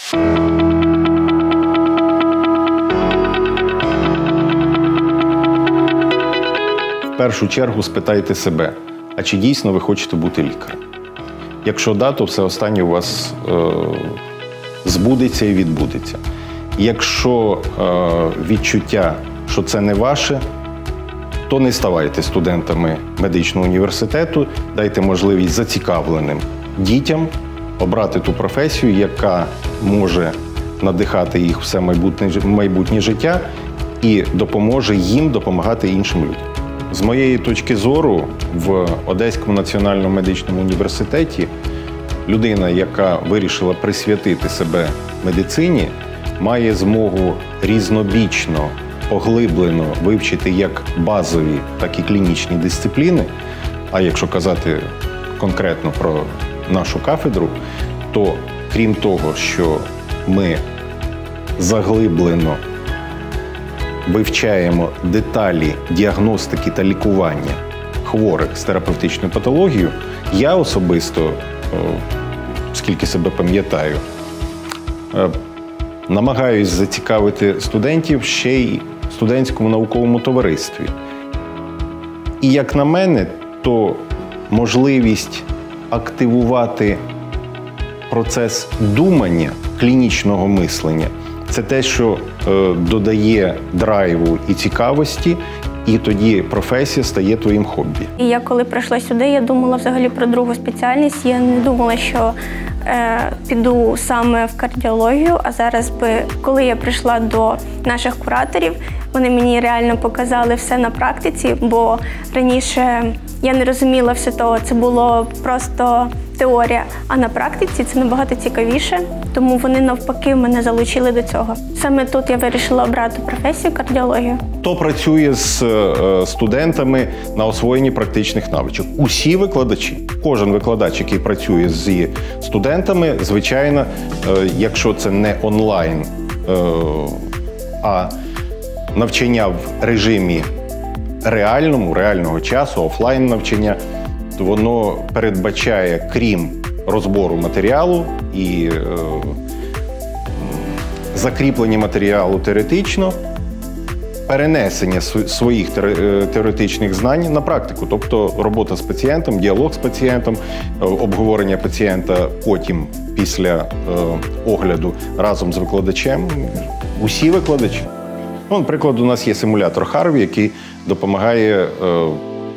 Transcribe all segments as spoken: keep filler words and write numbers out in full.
В першу чергу спитайте себе, а чи дійсно ви хочете бути лікарем? Якщо да, то все останнє у вас е, збудеться і відбудеться. Якщо е, відчуття, що це не ваше, то не ставайте студентами медичного університету, дайте можливість зацікавленим дітям обрати ту професію, яка може надихати їх все майбутнє, майбутнє життя і допоможе їм допомагати іншим людям. З моєї точки зору, в Одеському національному медичному університеті людина, яка вирішила присвятити себе медицині, має змогу різнобічно, поглиблено вивчити як базові, так і клінічні дисципліни. А якщо казати конкретно про нашу кафедру, то крім того, що ми заглиблено вивчаємо деталі діагностики та лікування хворих з терапевтичною патологією, я особисто, скільки себе пам'ятаю, намагаюсь зацікавити студентів ще й в студентському науковому товаристві. І як на мене, то можливість активувати процес думання, клінічного мислення – це те, що е, додає драйву і цікавості, і тоді професія стає твоїм хобі. І я коли прийшла сюди, я думала взагалі про другу спеціальність. Я не думала, що е, піду саме в кардіологію, а зараз, би, коли я прийшла до наших кураторів, вони мені реально показали все на практиці, бо раніше я не розуміла все того, це було просто теорія, а на практиці це набагато цікавіше, тому вони навпаки мене залучили до цього. Саме тут я вирішила обрати професію кардіологію. Хто працює з студентами на освоєнні практичних навичок? Усі викладачі. Кожен викладач, який працює з студентами, звичайно, якщо це не онлайн, а навчання в режимі реальному, реального часу, офлайн навчання, то воно передбачає, крім розбору матеріалу і е, закріплення матеріалу теоретично, перенесення своїх теоретичних знань на практику. Тобто робота з пацієнтом, діалог з пацієнтом, обговорення пацієнта потім, після е, огляду разом з викладачем. Усі викладачі. Ну, наприклад, у нас є симулятор Харві, який допомагає е,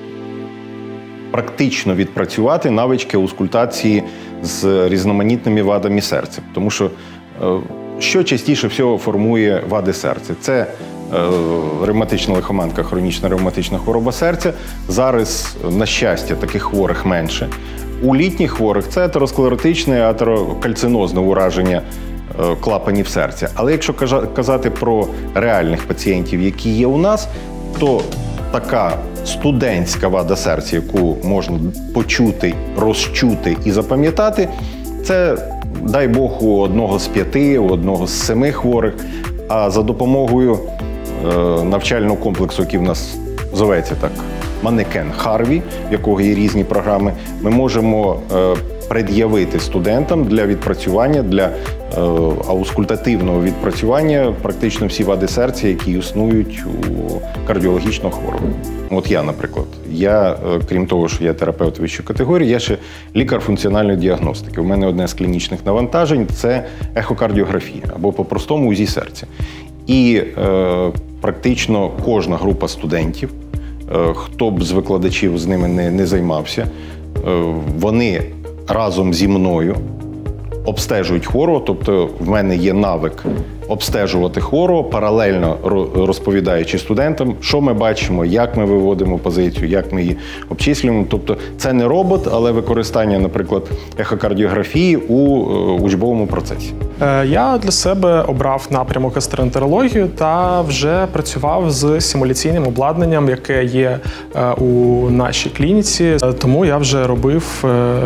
практично відпрацювати навички аускультації з різноманітними вадами серця. Тому що е, що частіше всього формує вади серця? Це е, ревматична лихоманка, хронічна ревматична хвороба серця. Зараз, на щастя, таких хворих менше. У літніх хворих це атеросклеротичне, атерокальцинозне ураження клапанів серця. Але якщо казати про реальних пацієнтів, які є у нас, то така студентська вада серця, яку можна почути, розчути і запам'ятати, це, дай Бог, у одного з п'яти, у одного з семи хворих. А за допомогою е, навчального комплексу, який в нас зоветься так, манекен Харві, в якого є різні програми, ми можемо е, пред'явити студентам для відпрацювання, для е, аускультативного відпрацювання практично всі вади серця, які існують у кардіологічного хворого. От я, наприклад, я, е, крім того, що я терапевт вищої категорії, я ще лікар функціональної діагностики. У мене одне з клінічних навантажень – це ехокардіографія, або по-простому УЗІ серця. І е, практично кожна група студентів, е, хто б з викладачів з ними не, не займався, е, вони разом зі мною обстежують хворого, тобто в мене є навик обстежувати хворого, паралельно розповідаючи студентам, що ми бачимо, як ми виводимо позицію, як ми її обчислюємо. Тобто це не робот, але використання, наприклад, ехокардіографії у учбовому процесі. Я для себе обрав напрямок гастроентерологію та вже працював з симуляційним обладнанням, яке є у нашій клініці, тому я вже робив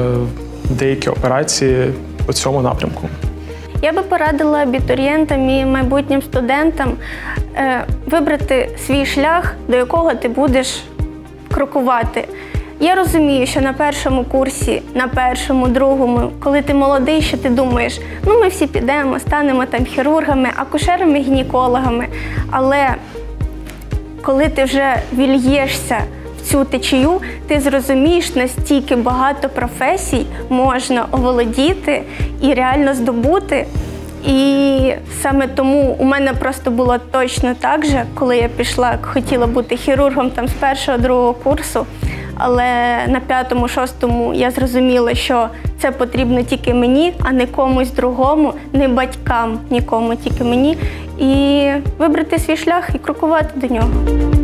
деякі операції у цьому напрямку. Я би порадила абітурієнтам і майбутнім студентам е, вибрати свій шлях, до якого ти будеш крокувати. Я розумію, що на першому курсі, на першому, другому, коли ти молодий, що ти думаєш, ну ми всі підемо, станемо там хірургами, акушерами, гінекологами. Але коли ти вже вільєшся в цю течію, ти зрозумієш, настільки багато професій можна оволодіти і реально здобути. І саме тому у мене просто було точно так же, коли я пішла, хотіла бути хірургом там з першого, другого курсу, але на п'ятому, шостому я зрозуміла, що це потрібно тільки мені, а не комусь другому, не батькам, нікому, тільки мені. І вибрати свій шлях і крокувати до нього.